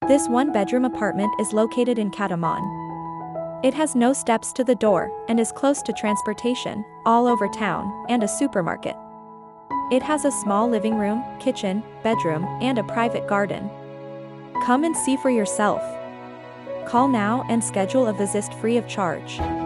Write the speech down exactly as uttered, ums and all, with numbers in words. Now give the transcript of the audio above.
This one-bedroom apartment is located in Katamon. It has no steps to the door and is close to transportation, all over town, and a supermarket. It has a small living room, kitchen, bedroom, and a private garden. Come and see for yourself. Call now and schedule a visit free of charge.